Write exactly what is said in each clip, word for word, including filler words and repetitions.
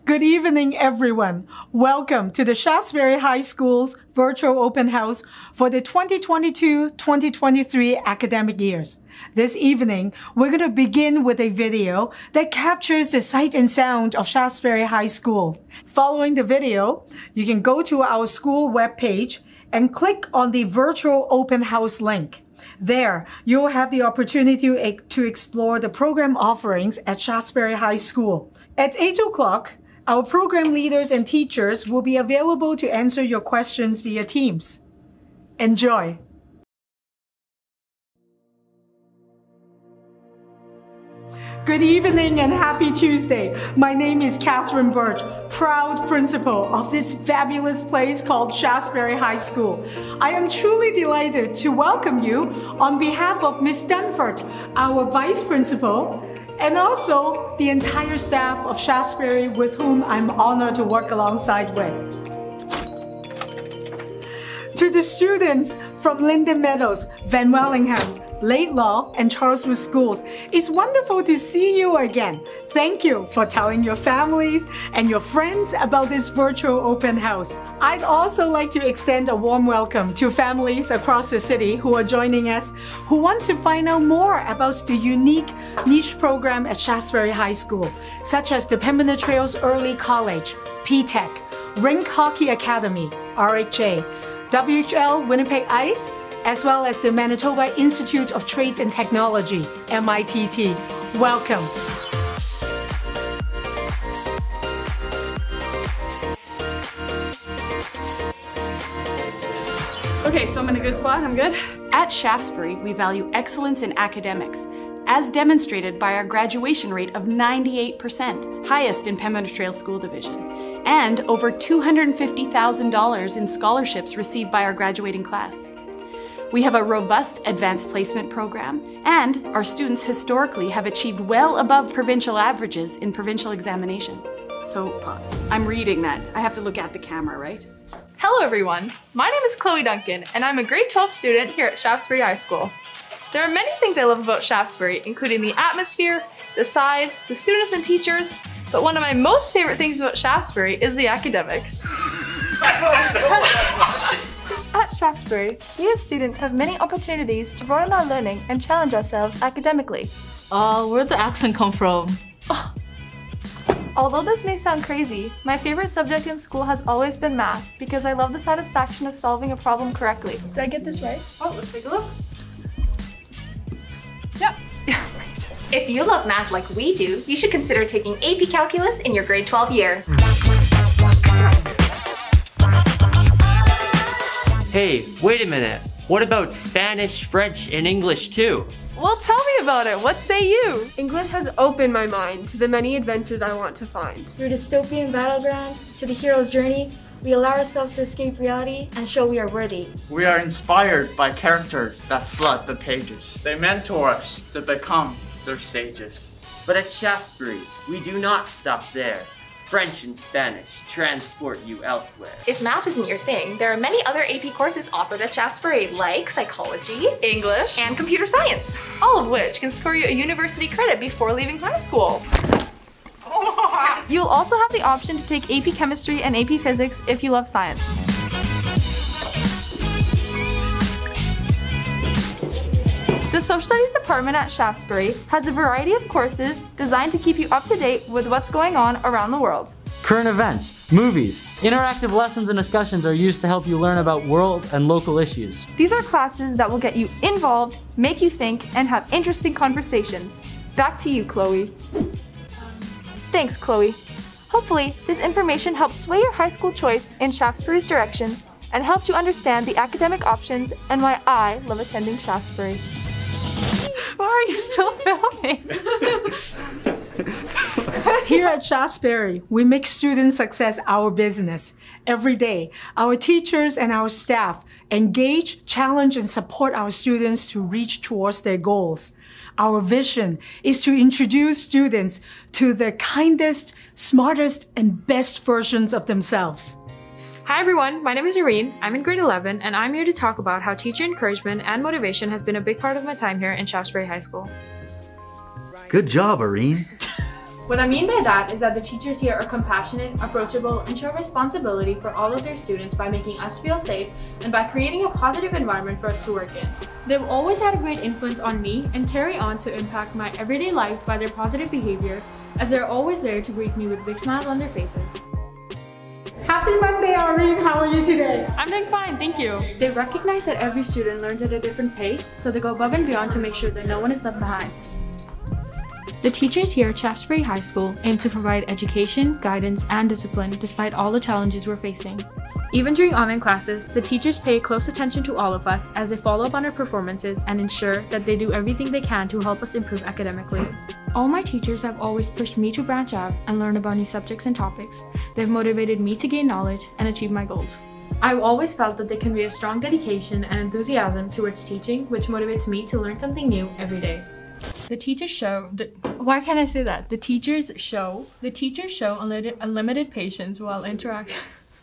Good evening, everyone. Welcome to the Shaftesbury High School's virtual open house for the twenty twenty-two twenty twenty-three academic years. This evening, we're going to begin with a video that captures the sight and sound of Shaftesbury High School. Following the video, you can go to our school webpage and click on the virtual open house link. There, you'll have the opportunity to explore the program offerings at Shaftesbury High School. At eight o'clock, our program leaders and teachers will be available to answer your questions via Teams. Enjoy! Good evening and happy Tuesday. My name is Catherine Birch, proud principal of this fabulous place called Shaftesbury High School. I am truly delighted to welcome you on behalf of Miz Dunford, our vice principal, and also the entire staff of Shaftesbury with whom I'm honored to work alongside with. To the students from Linden Meadows, Van Wellingham, Laidlaw, and Charleswood schools, it's wonderful to see you again. Thank you for telling your families and your friends about this virtual open house. I'd also like to extend a warm welcome to families across the city who are joining us, who want to find out more about the unique niche program at Shaftesbury High School, such as the Pembina Trails Early College, P TECH, Rink Hockey Academy, R H A, W H L Winnipeg Ice, as well as the Manitoba Institute of Trades and Technology, M I T T. Welcome. Okay, so I'm in a good spot, I'm good. At Shaftesbury, we value excellence in academics, as demonstrated by our graduation rate of ninety-eight percent, highest in Pembina Trails School Division, and over two hundred fifty thousand dollars in scholarships received by our graduating class. We have a robust advanced placement program, and our students historically have achieved well above provincial averages in provincial examinations. So, pause. I'm reading that. I have to look at the camera, right? Hello everyone, my name is Chloe Duncan and I'm a grade twelve student here at Shaftesbury High School. There are many things I love about Shaftesbury, including the atmosphere, the size, the students and teachers, but one of my most favorite things about Shaftesbury is the academics. At Shaftesbury, we as students have many opportunities to broaden our learning and challenge ourselves academically. Uh, where'd the accent come from? Oh. Although this may sound crazy, my favorite subject in school has always been math because I love the satisfaction of solving a problem correctly. Did I get this right? Oh, let's take a look. Yep. Yeah. If you love math like we do, you should consider taking A P Calculus in your grade twelve year. Hey, wait a minute. What about Spanish, French, and English too? Well, tell me about it. What say you? English has opened my mind to the many adventures I want to find. Through dystopian battlegrounds to the hero's journey, we allow ourselves to escape reality and show we are worthy. We are inspired by characters that flood the pages. They mentor us to become their sages. But at Shaftesbury, we do not stop there. French and Spanish transport you elsewhere. If math isn't your thing, there are many other A P courses offered at Shaftesbury, like psychology, English, and computer science. All of which can score you a university credit before leaving high school. You'll also have the option to take A P Chemistry and A P Physics if you love science. The Social Studies Department at Shaftesbury has a variety of courses designed to keep you up to date with what's going on around the world. Current events, movies, interactive lessons and discussions are used to help you learn about world and local issues. These are classes that will get you involved, make you think, and have interesting conversations. Back to you, Chloe. Thanks, Chloe. Hopefully, this information helped sway your high school choice in Shaftesbury's direction and helped you understand the academic options and why I love attending Shaftesbury. Why are you still filming? Here at Shaftesbury, we make student success our business. Every day, our teachers and our staff engage, challenge, and support our students to reach towards their goals. Our vision is to introduce students to the kindest, smartest, and best versions of themselves. Hi everyone, my name is Irene. I'm in grade eleven and I'm here to talk about how teacher encouragement and motivation has been a big part of my time here in Shaftesbury High School. Good job, Irene. What I mean by that is that the teachers here are compassionate, approachable, and show responsibility for all of their students by making us feel safe and by creating a positive environment for us to work in. They've always had a great influence on me and carry on to impact my everyday life by their positive behavior, as they're always there to greet me with big smiles on their faces. Happy Monday, Irene. How are you today? I'm doing fine, thank you. They recognize that every student learns at a different pace, so they go above and beyond to make sure that no one is left behind. The teachers here at Shaftesbury High School aim to provide education, guidance, and discipline despite all the challenges we're facing. Even during online classes, the teachers pay close attention to all of us as they follow up on our performances and ensure that they do everything they can to help us improve academically. All my teachers have always pushed me to branch out and learn about new subjects and topics. They've motivated me to gain knowledge and achieve my goals. I've always felt that they convey a strong dedication and enthusiasm towards teaching, which motivates me to learn something new every day. The teachers show, the, why can't I say that? The teachers show, the teachers show unlimited, unlimited patience while interacting.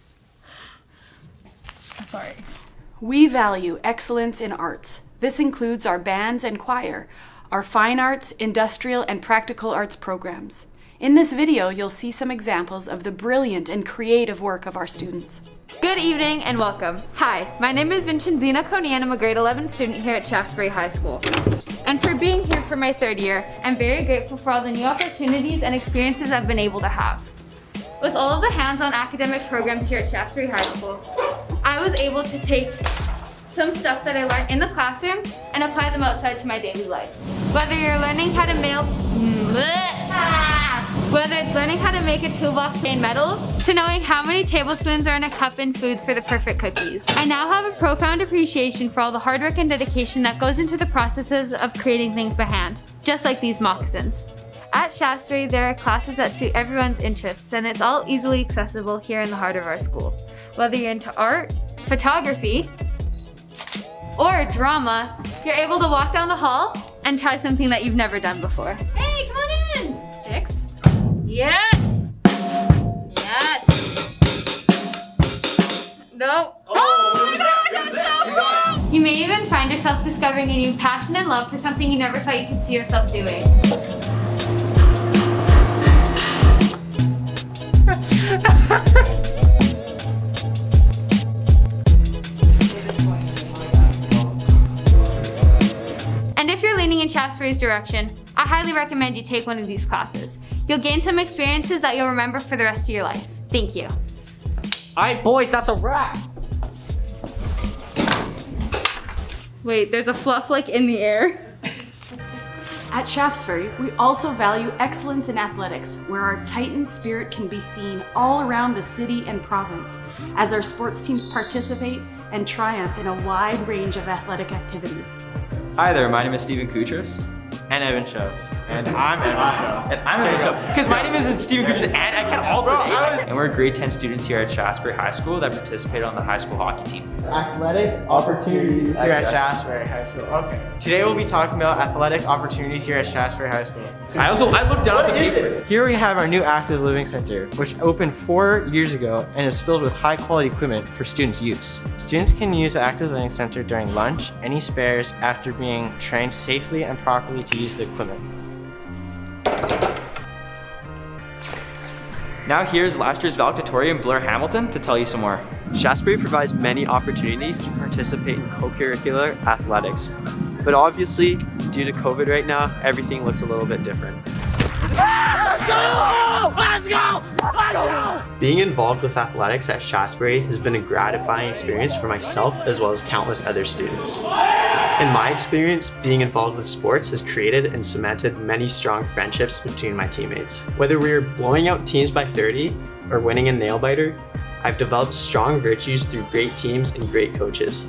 I'm sorry. We value excellence in arts. This includes our bands and choir, our fine arts, industrial, and practical arts programs. In this video, you'll see some examples of the brilliant and creative work of our students. Good evening and welcome. Hi, my name is Vincentina Coney and I'm a grade eleven student here at Shaftesbury High School. And for being here for my third year, I'm very grateful for all the new opportunities and experiences I've been able to have. With all of the hands-on academic programs here at Shaftesbury High School, I was able to take some stuff that I learned in the classroom and apply them outside to my daily life. Whether you're learning how to mail, whether it's learning how to make a toolbox in metals, to knowing how many tablespoons are in a cup in foods for the perfect cookies. I now have a profound appreciation for all the hard work and dedication that goes into the processes of creating things by hand, just like these moccasins. At Shaftesbury, there are classes that suit everyone's interests, and it's all easily accessible here in the heart of our school. Whether you're into art, photography, or drama, you're able to walk down the hall and try something that you've never done before. Hey, come on in! Sticks? Yes! Yes! No. Oh, oh my gosh, that's so cool! You may even find yourself discovering a new passion and love for something you never thought you could see yourself doing. And if you're leaning in Shaftesbury's direction, I highly recommend you take one of these classes. You'll gain some experiences that you'll remember for the rest of your life. Thank you. Alright boys, that's a wrap. Wait, there's a fluff like in the air. At Shaftesbury, we also value excellence in athletics, where our Titan spirit can be seen all around the city and province, as our sports teams participate and triumph in a wide range of athletic activities. Hi there, my name is Stephen Kutras. And Evan Show. And I'm Evan Show. And I'm Evan Show. Because my name isn't Stephen Kutras and I can't alternate. And we're grade ten students here at Shaftesbury High School that participate on the high school hockey team. Athletic opportunities here at Shaftesbury High School. Okay. Today we'll be talking about athletic opportunities here at Shaftesbury High School. I also, I looked down at the papers. Here we have our new Active Living Center, which opened four years ago and is filled with high quality equipment for students' use. Students can use the Active Living Center during lunch, any spares, after being trained safely and properly to use the equipment. Now here's last year's valedictorian Blair Hamilton to tell you some more. Shaftesbury provides many opportunities to participate in co-curricular athletics, but obviously, due to COVID right now, everything looks a little bit different. Let's go! Let's go! Let's go! Being involved with athletics at Shaftesbury has been a gratifying experience for myself as well as countless other students. In my experience, being involved with sports has created and cemented many strong friendships between my teammates. Whether we are blowing out teams by thirty or winning a nail biter, I've developed strong virtues through great teams and great coaches.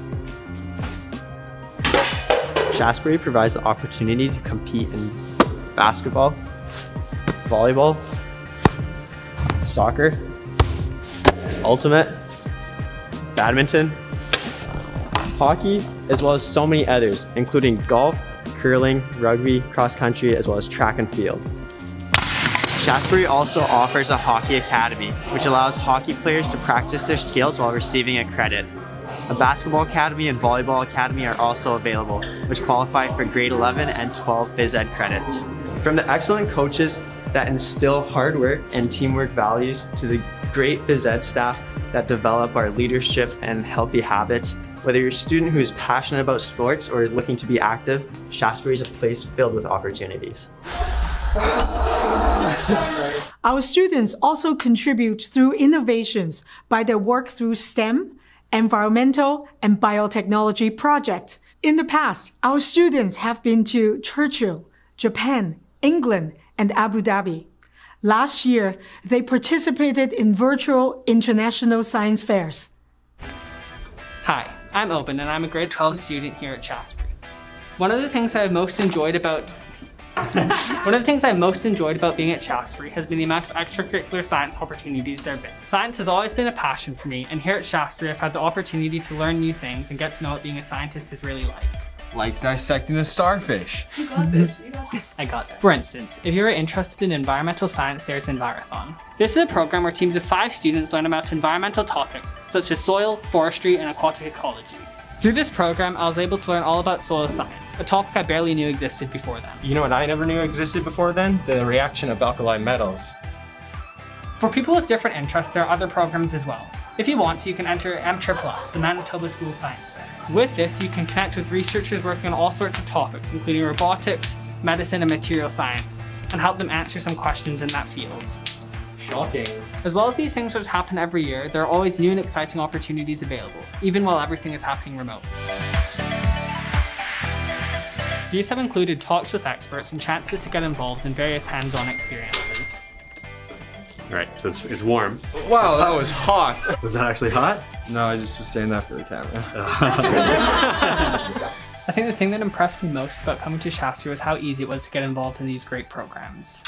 Shaftesbury provides the opportunity to compete in basketball, volleyball, soccer, ultimate, badminton, hockey, as well as so many others, including golf, curling, rugby, cross country, as well as track and field. Shaftesbury also offers a hockey academy, which allows hockey players to practice their skills while receiving a credit. A basketball academy and volleyball academy are also available, which qualify for grade eleven and twelve phys ed credits. From the excellent coaches that instill hard work and teamwork values, to the great phys ed staff that develop our leadership and healthy habits. Whether you're a student who is passionate about sports or looking to be active, Shaftesbury is a place filled with opportunities. Our students also contribute through innovations by their work through STEM, environmental, and biotechnology projects. In the past, our students have been to Churchill, Japan, England, and Abu Dhabi. Last year, they participated in virtual international science fairs. Hi, I'm Open, and I'm a grade twelve student here at Shaftesbury. One of the things I've most enjoyed about One of the things I've most enjoyed about being at Shaftesbury has been the amount of extracurricular science opportunities there have been. Science has always been a passion for me, and here at Shaftesbury I've had the opportunity to learn new things and get to know what being a scientist is really like. Like dissecting a starfish. You got this, you got this. I got it. For instance, if you're interested in environmental science, there's Envirothon. This is a program where teams of five students learn about environmental topics such as soil, forestry, and aquatic ecology. Through this program, I was able to learn all about soil science, a topic I barely knew existed before then. You know what I never knew existed before then? The reaction of alkali metals. For people with different interests, there are other programs as well. If you want to, you can enter M T R Plus, the Manitoba School Science Fair. With this, you can connect with researchers working on all sorts of topics, including robotics, medicine, and material science, and help them answer some questions in that field. Shocking. As well as these things which happen every year, there are always new and exciting opportunities available, even while everything is happening remotely. These have included talks with experts and chances to get involved in various hands-on experiences. Right, so it's, it's warm. Wow, that was hot. Was that actually hot? No, I just was saying that for the camera. I think the thing that impressed me most about coming to Shaftesbury was how easy it was to get involved in these great programs.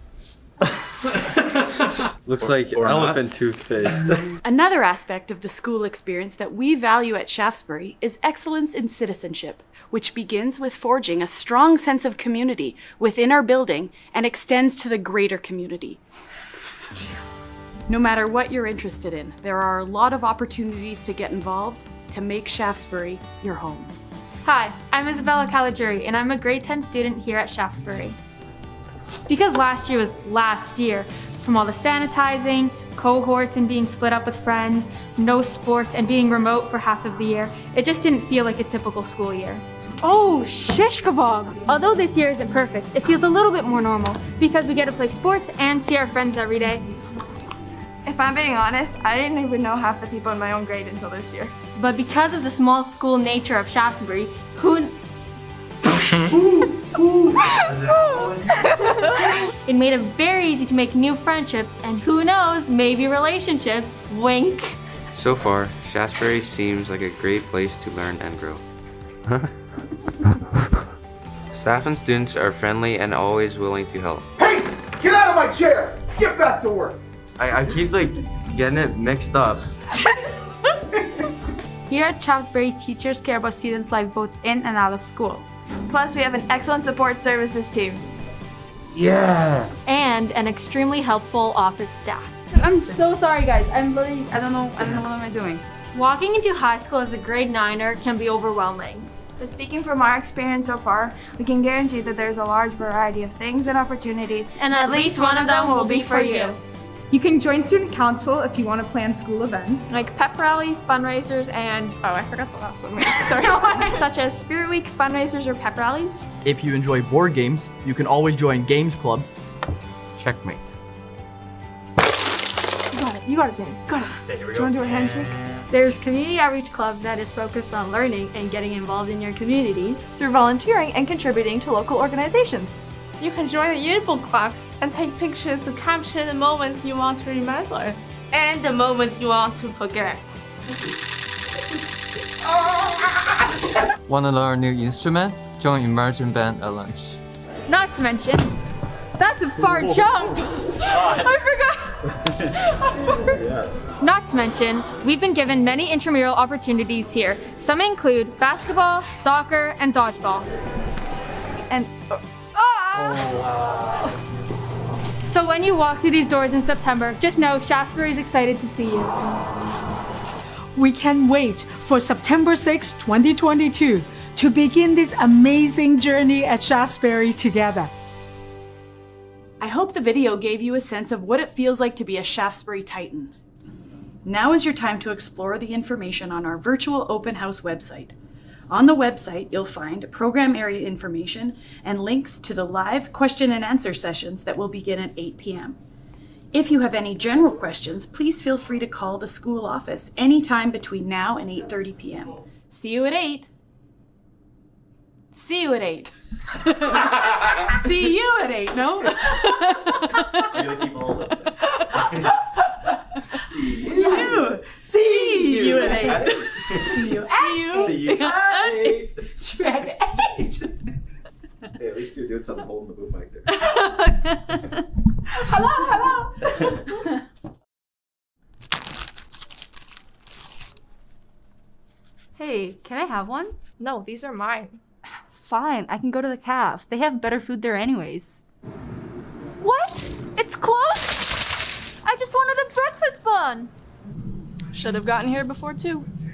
Looks like or elephant toothpaste. Another aspect of the school experience that we value at Shaftesbury is excellence in citizenship, which begins with forging a strong sense of community within our building and extends to the greater community. No matter what you're interested in, there are a lot of opportunities to get involved to make Shaftesbury your home. Hi, I'm Isabella Caligiuri, and I'm a grade ten student here at Shaftesbury. Because last year was last year, from all the sanitizing, cohorts and being split up with friends, no sports and being remote for half of the year, it just didn't feel like a typical school year. Oh, shish kebab! Although this year isn't perfect, it feels a little bit more normal because we get to play sports and see our friends every day. If I'm being honest, I didn't even know half the people in my own grade until this year. But because of the small school nature of Shaftesbury, who it made it very easy to make new friendships and who knows, maybe relationships. Wink. So far, Shaftesbury seems like a great place to learn and grow. Staff and students are friendly and always willing to help. Hey! Get out of my chair! Get back to work! I, I keep like getting it mixed up. Here at Shaftesbury, teachers care about students' life both in and out of school. Plus, we have an excellent support services team. Yeah! And an extremely helpful office staff. I'm so sorry, guys. I'm really, I don't know, I don't know what am I doing. Walking into high school as a grade niner can be overwhelming. But speaking from our experience so far, we can guarantee that there's a large variety of things and opportunities, and at least one of them will be for you. You can join student council if you want to plan school events. Like pep rallies, fundraisers, and oh, I forgot the last one. Sorry. Such as Spirit Week fundraisers or pep rallies. If you enjoy board games, you can always join Games Club. Checkmate. You got it. You got it, Jenny. Got it. Okay, here we do you want to do a handshake? There's Community Outreach Club that is focused on learning and getting involved in your community through volunteering and contributing to local organizations. You can join the Yearbook Club and take pictures to capture the moments you want to remember. And the moments you want to forget. Want to learn a new instrument? Join Immersion Band at lunch. Not to mention, that's a far jump! I forgot! I forgot. Not to mention, we've been given many intramural opportunities here. Some include basketball, soccer, and dodgeball. And Oh, wow. So when you walk through these doors in September, just know Shaftesbury is excited to see you. We can't wait for September sixth, twenty twenty-two to begin this amazing journey at Shaftesbury together. I hope the video gave you a sense of what it feels like to be a Shaftesbury Titan. Now is your time to explore the information on our virtual open house website. On the website, you'll find program area information and links to the live question and answer sessions that will begin at eight p m If you have any general questions, please feel free to call the school office anytime between now and eight thirty p m See you at eight. See you at eight. See you at eight, no? I'm gonna keep all those. See you. You. See you at eight. See you at eight. See you at eight. See you at eight. Hey, at least you're doing something holding the boom mic there. Hello, hello. Hey, can I have one? No, these are mine. Fine, I can go to the caf. They have better food there anyways. What? It's closed? I just wanted a breakfast bun. Should have gotten here before too.